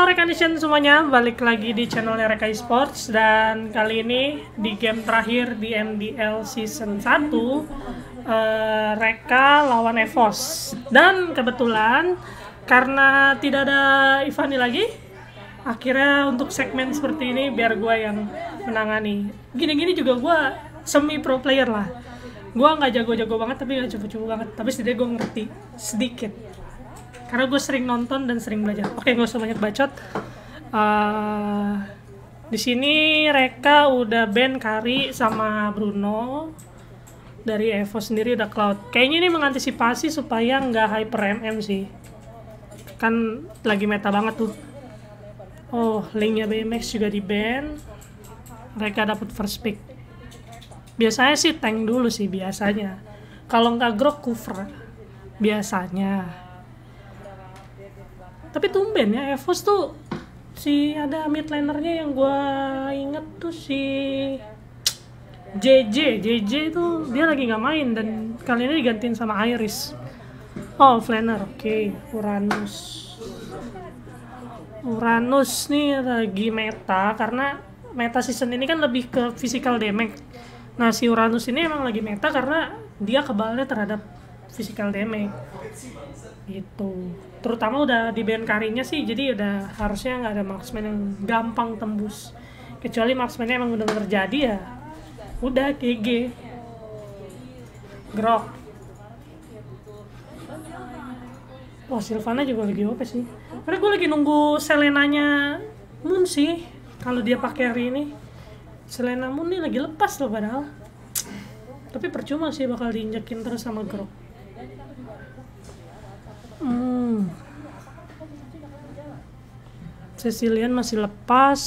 rekan nation semuanya, balik lagi di channelnya Reka Esports. Dan kali ini di game terakhir di MDL Season 1 Reka lawan EVOS. Dan kebetulan karena tidak ada Ivani lagi, akhirnya untuk segmen seperti ini biar gue yang menangani. Gini-gini juga gue semi pro player lah. Gue nggak jago-jago banget tapi nggak cupu-cupu banget, tapi setidaknya gue ngerti sedikit karena gue sering nonton dan sering belajar. Oke, gak usah banyak bacot. Di sini Reka udah ban Kari sama Bruno. Dari EVOS sendiri udah Cloud. Kayaknya ini mengantisipasi supaya nggak hyper MM sih. Kan lagi meta banget tuh. Oh, linknya BMX juga di ban. Reka dapat first pick. Biasanya sih tank dulu sih biasanya. Kalau nggak grok cover biasanya. Tapi tumben ya EVOS tuh si ada mid lanernya yang gue inget tuh si JJ tuh dia lagi nggak main dan kali ini digantiin sama Iris. Oh, Flaner, oke. Uranus nih lagi meta karena meta season ini kan lebih ke physical damage. Nah, si Uranus ini emang lagi meta karena dia kebalnya terhadap physical damage gitu. Terutama udah di ban Karinya sih, jadi udah harusnya nggak ada marksman yang gampang tembus. Kecuali marksmannya emang udah terjadi ya udah GG. Grok. Wah, Sylvana juga lagi OP sih. Karena gue lagi nunggu Selenanya Moon sih. Kalau dia pakai hari ini, Selena Moon nih lagi lepas loh padahal. Tapi percuma sih bakal diinjekin terus sama Grok. Cecilian masih lepas.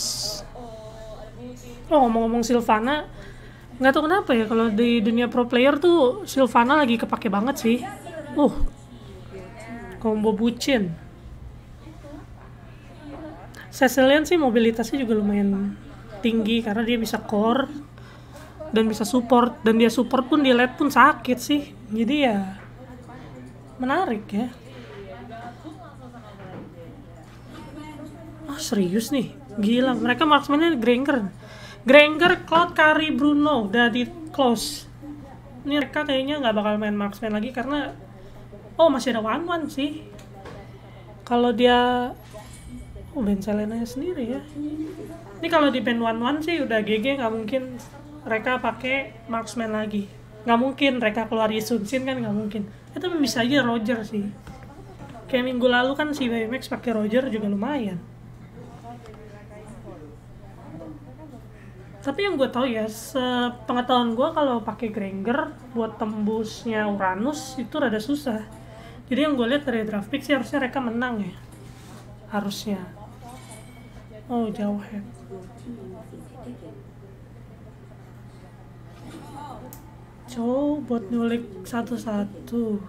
Oh, ngomong-ngomong Sylvana, nggak tahu kenapa ya kalau di dunia pro player tuh Sylvana lagi kepake banget sih. Combo bucin. Cecilian sih mobilitasnya juga lumayan tinggi karena dia bisa core dan bisa support, dan dia support pun di late pun sakit sih. Jadi ya menarik ya. Serius nih, gila, mereka marksmannya Granger, Cloud, Kari, Bruno udah di close. Ini mereka kayaknya nggak bakal main marksman lagi karena masih ada one sih. Kalau dia ban Selena sendiri ya. Ini kalau di ban one sih udah GG, nggak mungkin mereka pakai marksman lagi. Nggak mungkin mereka keluar Yisun-Shin kan, nggak mungkin. Itu bisa aja Roger sih. Kayak minggu lalu kan si BMX pakai Roger juga lumayan. Tapi yang gue tahu ya, sepengetahuan gue kalau pakai Granger buat tembusnya Uranus itu rada susah. Jadi yang gue lihat dari draft pick sih harusnya mereka menang ya. Harusnya. Oh, jauh ya. Coba buat nyulik satu-satu.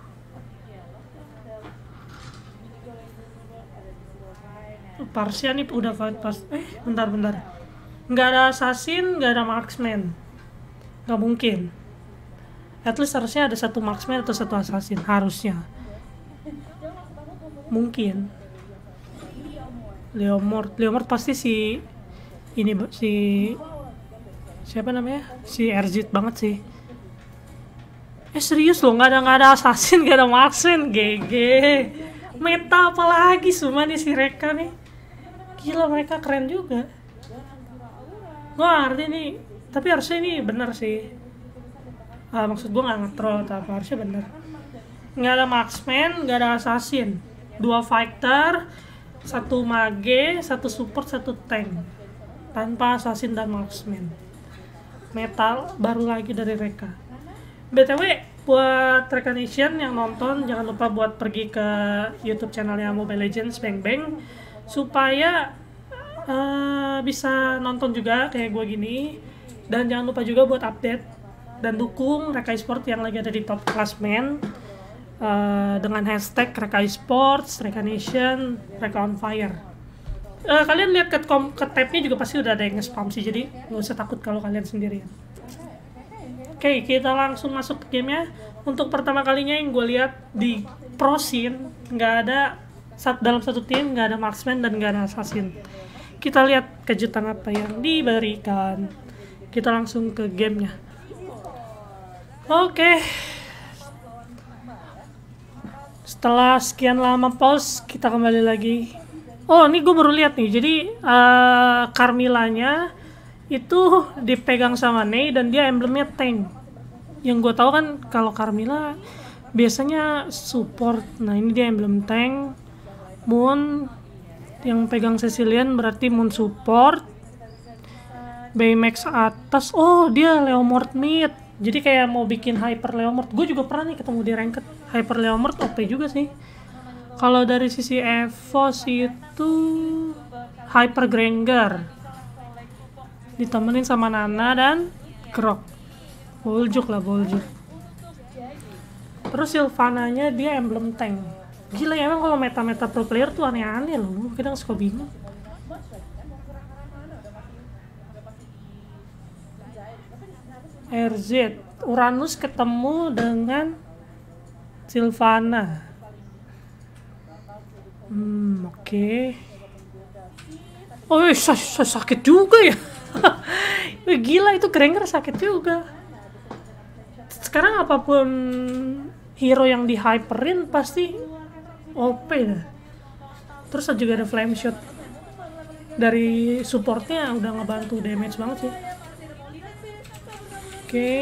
Parsia nih udah fight pas. Bentar. Nggak ada assassin, nggak ada marksman. Nggak mungkin. At least harusnya ada satu marksman atau satu assassin. Harusnya. Mungkin. Leomord pasti si siapa namanya? Si Erzit banget sih. Serius loh, nggak ada assassin, nggak ada marksman. GG. Meta apalagi semua nih si Reka nih. Gila, mereka keren juga. Gue ngerti nih, tapi harusnya ini bener sih. Maksud gue nggak nge-troll, tapi harusnya bener. Nggak ada marksman, nggak ada assassin. 2 fighter, 1 mage, 1 support, 1 tank. Tanpa assassin dan marksman. Metal baru lagi dari Reka. BTW, buat rekan nation yang nonton, jangan lupa buat pergi ke YouTube channelnya Mobile Legends Bang supaya bisa nonton juga kayak gue gini. Dan jangan lupa juga buat update dan dukung Reka Esports yang lagi ada di top klasmen dengan hashtag Reka Esports, Reka Nation, Reka on Fire. Kalian lihat ke tab-nya juga pasti udah ada yang nge-spam sih, jadi nggak usah takut kalau kalian sendirian. Oke, kita langsung masuk ke gamenya. Untuk pertama kalinya yang gue lihat di Pro Scene nggak ada dalam satu tim nggak ada marksman dan nggak ada assassin. Kita lihat kejutan apa yang diberikan. Kita langsung ke gamenya. Oke. Setelah sekian lama pause, kita kembali lagi. Oh, ini gue baru lihat nih. Jadi Carmilla-nya itu dipegang sama Ney dan dia emblemnya tank. Yang gue tahu kan kalau Carmilla biasanya support. Nah, ini dia emblem tank. Moon yang pegang Cecilian berarti Moon support. Baymax atas. Oh, dia Leomord mid. Jadi kayak mau bikin Hyper Leomord. Gue juga pernah nih ketemu di ranked. Hyper Leomord OP juga sih. Kalau dari sisi EVOS itu Hyper Granger ditemenin sama Nana dan Grok. Boljuk. Terus Sylvana-nya dia emblem tank. Gila ya, emang kalau meta-meta pro player tuh aneh-aneh loh. Kadang suka bingung. RZ Uranus ketemu dengan Sylvana. Oke. Oh, sakit juga ya. Gila, itu Granger sakit juga. Sekarang apapun hero yang di hyperin pasti OP dah. Terus juga ada flame shot dari supportnya, udah ngebantu damage banget sih. Oke.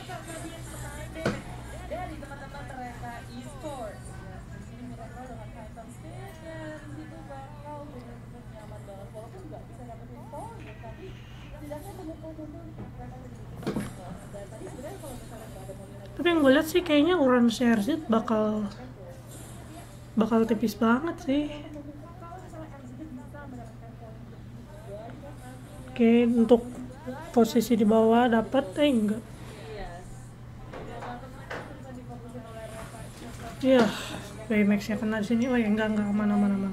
Tapi yang gue lihat sih kayaknya Uranus RZ bakal tipis banget sih. Oke, untuk posisi di bawah dapat enggak. Iya, Baymax-nya kena di sini. Oh ya, enggak aman.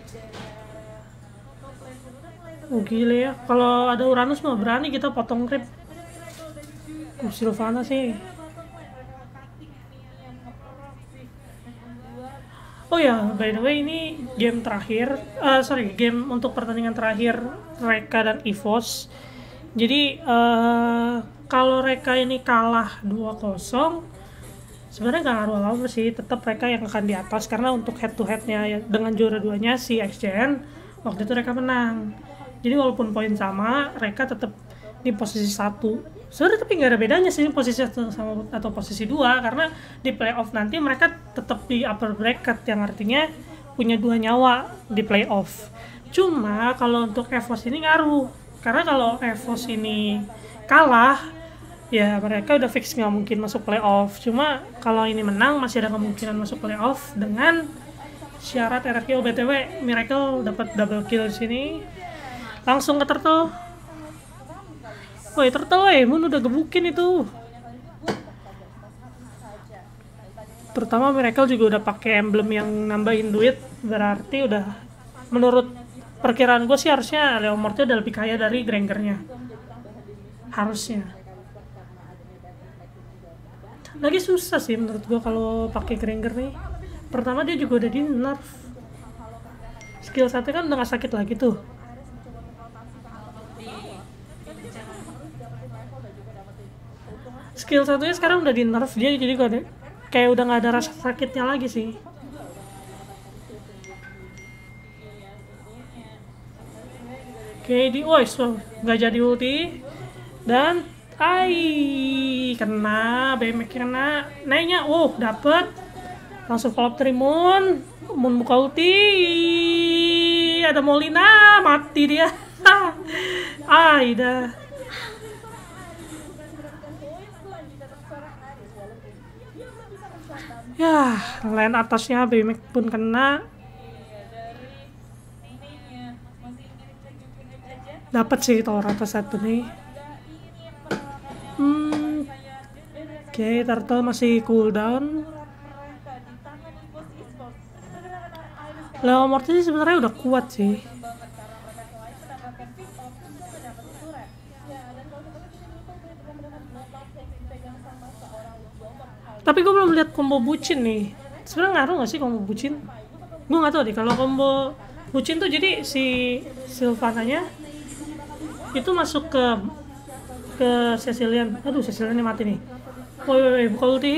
Oh gila ya, kalau ada Uranus mah berani kita potong creep. Sylvana sih. Oh ya, by the way ini game terakhir, game untuk pertandingan terakhir Reka dan EVOS. Jadi kalau Reka ini kalah 2-0, sebenarnya nggak ngaruh apa sih, tetap Reka yang akan di atas karena untuk head to headnya ya, dengan juara duanya si XJN waktu itu Reka menang. Jadi walaupun poin sama, Reka tetap di posisi 1. Sebenarnya tapi nggak ada bedanya sih posisi 1 sama atau posisi 2, karena di playoff nanti mereka tetap di upper bracket yang artinya punya 2 nyawa di playoff. Cuma kalau untuk EVOS ini ngaruh, karena kalau EVOS ini kalah ya mereka udah fix nggak mungkin masuk playoff. Cuma kalau ini menang masih ada kemungkinan masuk playoff dengan syarat RRQ. BTW Miracle dapat double kill di sini. Langsung ke Turtle. Woi Turtle, Moon udah gebukin itu. Terutama Miracle juga udah pakai emblem yang nambahin duit, berarti udah, menurut perkiraan gue sih harusnya Leomordnya udah lebih kaya dari Grangernya. Harusnya. Lagi susah sih menurut gue kalau pakai Granger nih. Pertama dia juga udah di nerf. Skill 1 kan udah gak sakit lagi tuh. Skill 1-nya sekarang udah di nerf dia, jadi kayak udah gak ada rasa sakitnya lagi sih. Oke, gak jadi ulti. Dan kena, BMX kena. Naiknya, dapet. Langsung follow up dari Moon buka ulti. Ada Molina, mati dia. Dah. Ya, lane atasnya BMX pun kena. Dapat sih tower atas 1 nih. Oke, Turtle masih cooldown. Leomord ini sebenarnya udah kuat sih. Tapi gue belum lihat combo bucin nih. Sebenarnya ngaruh nggak sih combo bucin? Gue nggak tahu deh kalau combo bucin tuh, jadi si Sylvananya itu masuk ke Cecilian. Aduh, Ceciliannya mati nih. Woi, buka ulti.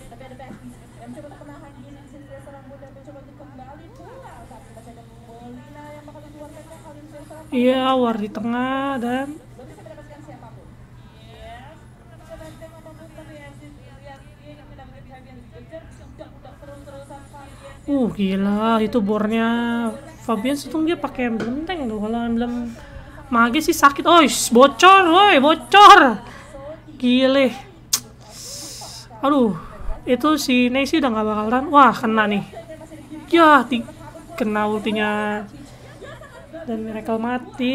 Iya, war di tengah dan gila, itu bornya Fabian Setung dia pakai emblem tank tuh. Kalau emblem mage sih sakit. Bocor, woi, bocor. Gile. Aduh, itu si Nei sih udah gak bakalan. Wah, kena nih. Ya, kena ultinya. Dan Miracle mati.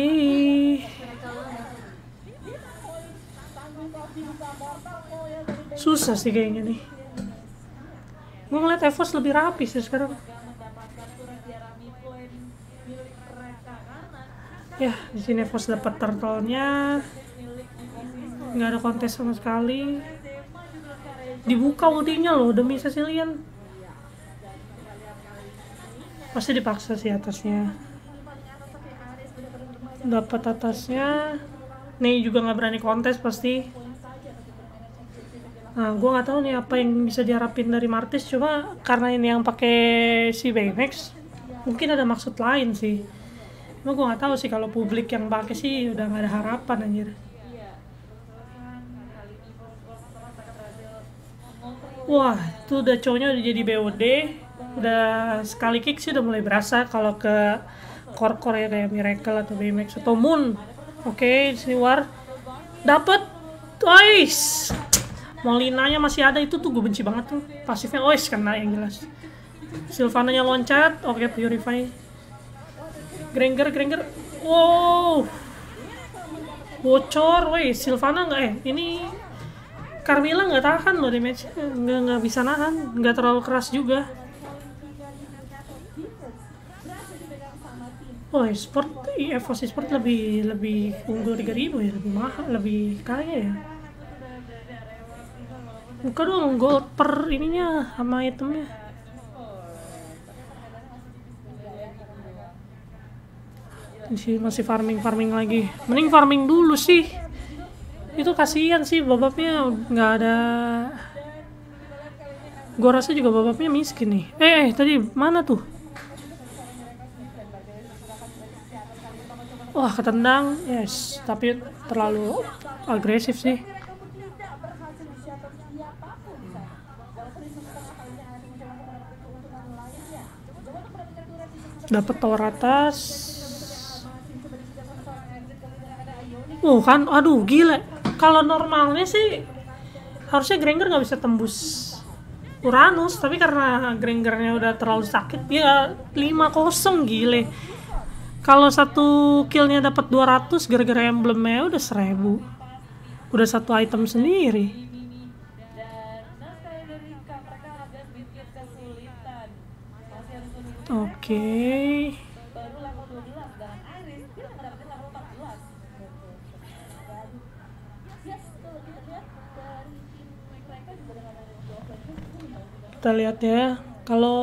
Susah sih kayaknya nih. Gue ngeliat EVOS lebih rapi sih sekarang. Ya, di sini EVOS dapat turtle-nya. Nggak ada kontes sama sekali. Dibuka ultinya loh demi Cecilian. Pasti dipaksa sih atasnya. Dapat atasnya. Nih juga nggak berani kontes pasti. Nah, gue nggak tahu nih apa yang bisa diharapin dari Martis, cuma karena ini yang pakai si Baymax, mungkin ada maksud lain sih. Cuma gue nggak tahu sih, kalau publik yang pakai sih udah nggak ada harapan anjir. Wah, itu udah cowoknya udah jadi BOD, udah sekali kick sih udah mulai berasa kalau ke core-core ya kayak Miracle atau Baymax atau Moon. Oke, sini war dapet, guys. Molinanya masih ada, itu tuh gue benci banget tuh pasifnya. Kena yang jelas. Sylvananya loncat. Oke, Purify. Granger. Wow, bocor. Sylvana nggak ini Carmilla nggak tahan loh damage, nggak bisa nahan, nggak terlalu keras juga. EVOS Esport lebih unggul 3000 ya, lebih mahal, lebih kaya ya. Buka dong gold per ininya sama itemnya. Masih farming lagi. Mending farming dulu sih. Itu kasihan sih babapnya nggak ada. Gua rasa juga babapnya miskin nih. Tadi mana tuh? Wah, ketendang. Yes, tapi terlalu agresif sih. Dapat tower atas. Kan, aduh gila. Kalau normalnya sih harusnya Granger nggak bisa tembus Uranus, tapi karena Grangernya udah terlalu sakit, ya 5-0 gile. Kalau satu killnya dapat 200 gara-gara emblemnya udah 1000. Udah satu item sendiri. Oke. Kita lihat ya. Kalau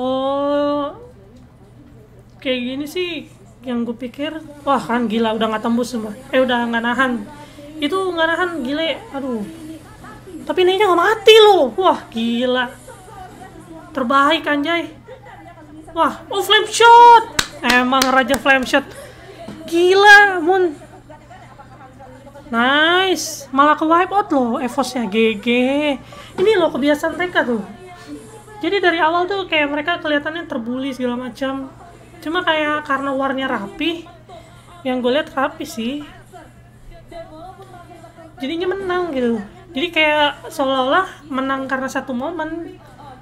kayak gini sih yang gue pikir, wah kan gila udah nggak tembus semua. Udah nggak nahan. Itu nggak nahan gile. Aduh. Tapi Nenya nggak mati loh. Wah gila. Terbaik anjay. Wah, flame shot. Emang raja flame shot. Gila, Moon. Nice. Malah ke wipe out loh EVOS-nya. GG. Ini loh kebiasaan mereka tuh. Jadi dari awal tuh kayak mereka kelihatannya terbully segala macam. Cuma kayak karena warnya rapi. Yang gue lihat rapi sih. Jadinya menang gitu. Jadi kayak seolah-olah menang karena satu momen.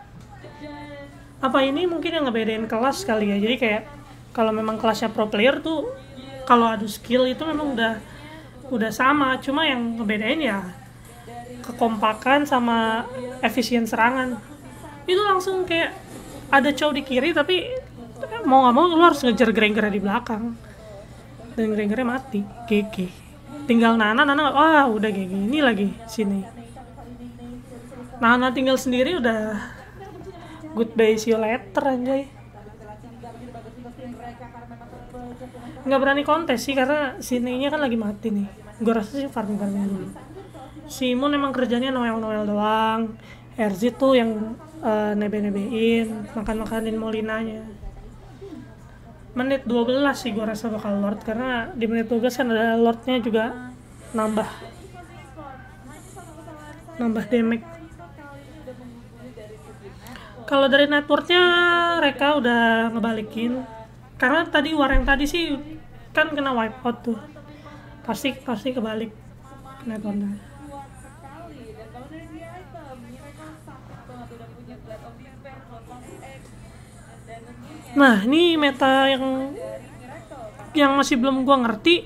Apa ini mungkin yang ngebedain kelas kali ya. Jadi kayak kalau memang kelasnya pro player tuh kalau adu skill itu memang udah sama, cuma yang ngebedain ya kekompakan sama efisien serangan. Itu langsung kayak ada cowok di kiri tapi mau nggak mau lu harus ngejar Granger di belakang dan Grangernya mati. GG. Tinggal Nana wah udah GG. Ini lagi sini Nana tinggal sendiri udah goodbye see you later anjay. nggak berani kontes sih karena si Nei-nya kan lagi mati nih. Gue rasa sih farming dulu. Si Moon emang kerjanya noel doang. RZ tuh yang nebe-nebein, makan-makanin Molinanya. Menit 12 sih gue rasa bakal Lord, karena di menit 12 kan ada Lordnya juga nambah damage. Kalau dari networknya mereka udah ngebalikin, karena tadi war yang tadi sih kan kena wipe out tuh, pasti kebalik networknya. Nah, ini meta yang masih belum gua ngerti.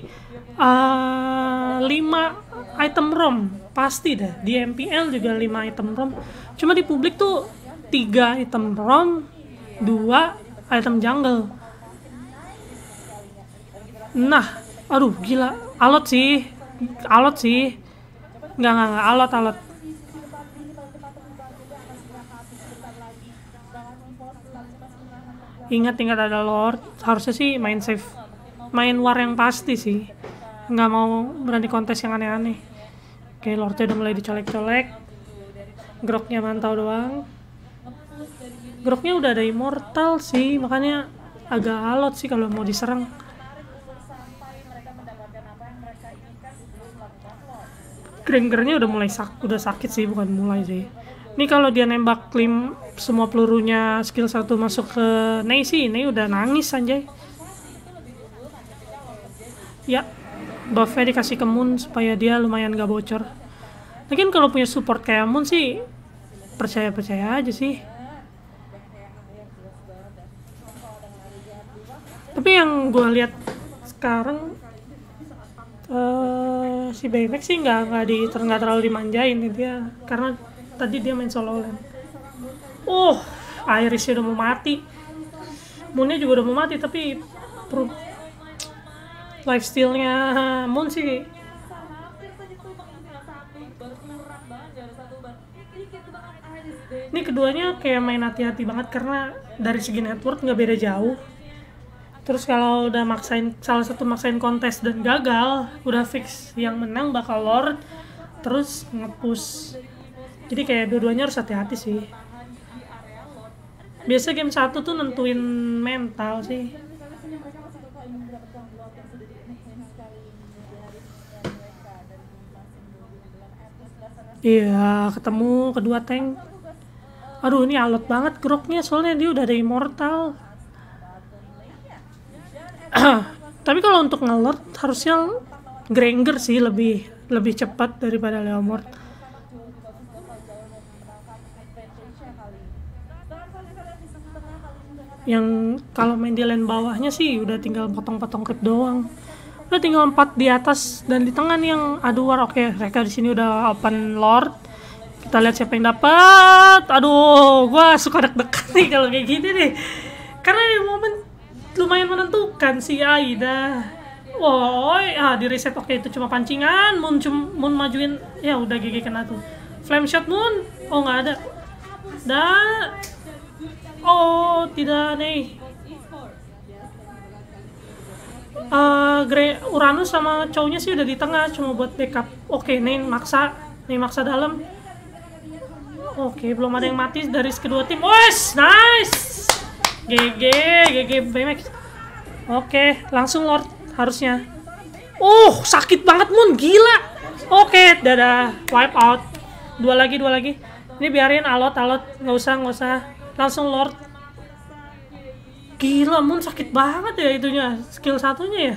5 item ROM pasti dah. Di MPL juga 5 item ROM. Cuma di publik tuh 3 item ROM, 2 item jungle. Nah, aduh gila, alot sih. Enggak, alot. Ingat ada Lord, harusnya sih main safe, main war yang pasti sih, nggak mau berani kontes yang aneh-aneh. Oke, Lordnya udah mulai dicolek-colek, groknya mantau doang. Groknya udah ada immortal sih, makanya agak alot sih kalau mau diserang. Grengernya udah sakit sih, bukan mulai sih. Ini kalau dia nembak klim semua pelurunya skill 1 masuk ke Nei sih, Nei udah nangis anjay. Ya, buffnya dikasih ke Moon supaya dia lumayan gak bocor. Mungkin kalau punya support kayak Moon sih, percaya aja sih. Tapi yang gue lihat sekarang si Baymax sih nggak terlalu dimanjain dia, karena tadi dia main solo lane. Irisnya udah mau mati, Moonnya juga udah mau mati, tapi lifesteal-nya Moon sih ini keduanya kayak main hati-hati banget, karena dari segi network nggak beda jauh. Terus kalau udah salah satu maksain kontes dan gagal, udah fix yang menang bakal Lord, terus nge-push. Jadi kayak dua-duanya harus hati-hati sih. Biasa game 1 tuh nentuin mental sih. Iya, ketemu kedua tank. Aduh, ini alot banget groknya, soalnya dia udah ada immortal. Tapi kalau untuk nge-lord harusnya Granger sih lebih cepat daripada Leomord. Yang kalau main di lane bawahnya sih udah tinggal potong-potong creep doang. Udah tinggal 4 di atas dan di tengah nih yang adu war. Oke, mereka di sini udah open lord. Kita lihat siapa yang dapat. Aduh, gua suka deg-degan nih kalau kayak gini nih. Karena di momen lumayan menentukan si Aida. Di reset. Oke, itu cuma pancingan. Moon majuin. Ya udah GG kena tuh. Flame shot Moon. Nggak ada. Tidak nih. Uranus sama cowoknya sih udah di tengah, cuma buat backup. Oke, nih maksa dalam. Oke, belum ada yang mati dari kedua tim. Nice. GG Baymax. Oke, langsung Lord harusnya. Sakit banget Moon, gila. Oke, dadah, wipe out. Dua lagi. Ini biarin alot, nggak usah. Langsung Lord. Gila, Moon sakit banget ya itunya, skill satunya ya.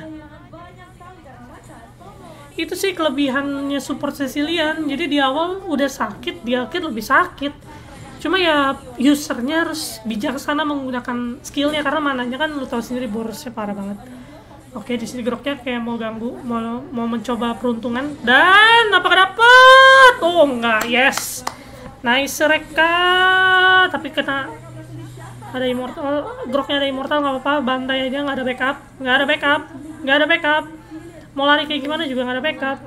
Itu sih kelebihannya support Cecilian. Jadi di awal udah sakit, di akhir lebih sakit. Cuma ya usernya harus bijaksana menggunakan skillnya, karena mananya kan lu tahu sendiri borosnya parah banget. Oke, di sini groknya kayak mau ganggu, mau mencoba peruntungan, dan apakah dapet? Enggak, yes. Nice Reka, tapi kena. Ada immortal, groknya ada immortal, nggak apa-apa, bantai aja, nggak ada backup. Mau lari kayak gimana juga nggak ada backup.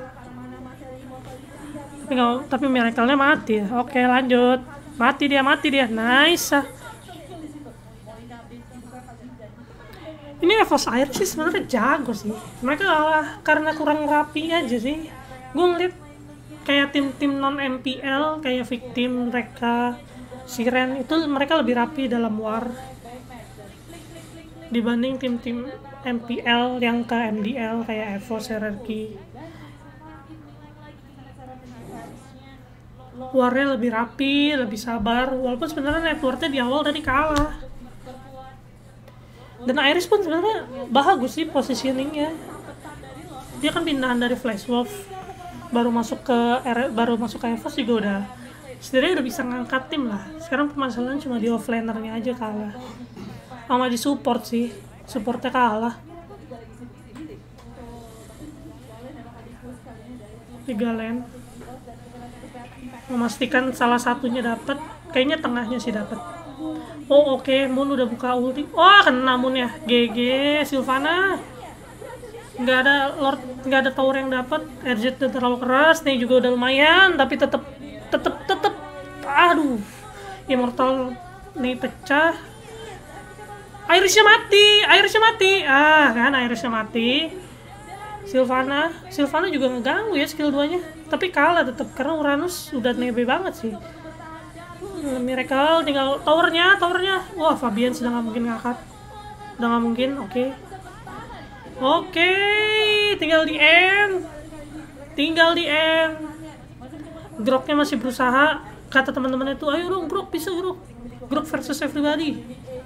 Tapi miracle-nya mati. Oke, lanjut. Mati dia. Nice. Ini EVOS Iris sih sebenarnya jago sih. Mereka kalah karena kurang rapi aja sih. Gue ngeliat kayak tim-tim non MPL kayak Victim, mereka Siren itu mereka lebih rapi dalam war dibanding tim-tim MPL yang ke MDL kayak EVOS, RRQ. Warnya lebih rapi, lebih sabar, walaupun sebenarnya networknya di awal tadi kalah. Dan Iris pun sebenarnya bagus sih positioningnya. Dia kan pindahan dari Flash Wolf, baru masuk ke EVOS juga udah setidaknya udah bisa ngangkat tim lah. Sekarang permasalahan cuma di offlanernya aja kalah, sama di support sih, supportnya kalah. 3 lane memastikan salah satunya dapat, kayaknya tengahnya sih dapat. Oh oke, Moon udah buka ulti. Oh kena Moon ya, GG Sylvana. Nggak ada Lord, nggak ada tower yang dapat. RZ udah terlalu keras, nih juga udah lumayan, tapi tetep aduh, Immortal nih pecah. Irisnya mati. Kan Irisnya mati. Sylvana juga ngeganggu ya skill 2 nya, tapi kalah tetep karena Uranus udah nebe banget sih. Miracle tinggal towernya. Wah, Fabian sudah nggak mungkin ngangkat. Udah nggak mungkin. Oke, tinggal di end. Groknya masih berusaha. Kata teman-teman itu, ayo dong Grok, bisa Grok. Grok versus everybody.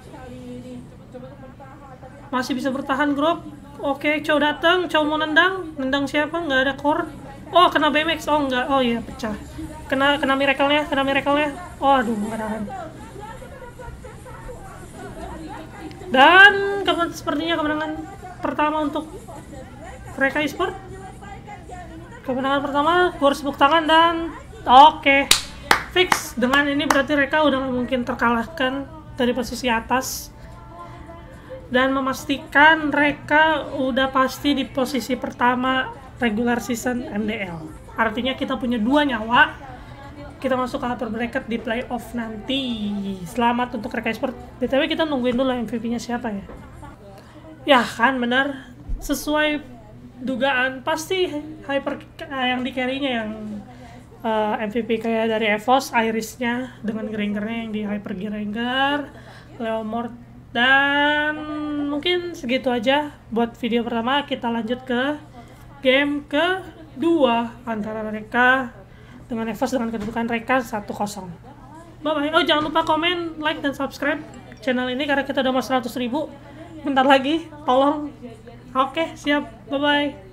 Masih bisa bertahan Grok. Oke, Chow datang. Chow mau nendang siapa? Nggak ada core. Oh, kena BMX. Oh enggak. Oh iya, pecah. Kena miracle-nya. Oh aduh, nggak tahan. Dan sepertinya kemenangan pertama untuk mereka e-sport. Kemenangan pertama, gue harus tepuk tangan dan oke. Fix. Dengan ini berarti mereka udah mungkin terkalahkan dari posisi atas. Dan memastikan mereka udah pasti di posisi pertama regular season MDL. Artinya kita punya 2 nyawa. Kita masuk ke upper bracket di playoff nanti. Selamat untuk Reka Esport. BTW kita nungguin dulu MVP-nya siapa ya. Ya kan benar. Sesuai dugaan pasti hyper yang di carry-nya yang MVP kayak dari EVOS, Iris-nya dengan Granger-nya yang di hyper Granger, Leomord. Dan mungkin segitu aja buat video pertama. Kita lanjut ke game kedua antara mereka dengan EVOS dengan kedudukan mereka 1-0. Bye bye. Oh jangan lupa komen, like dan subscribe channel ini karena kita udah mau 100.000 bentar lagi. Tolong. Oke, siap. Bye bye.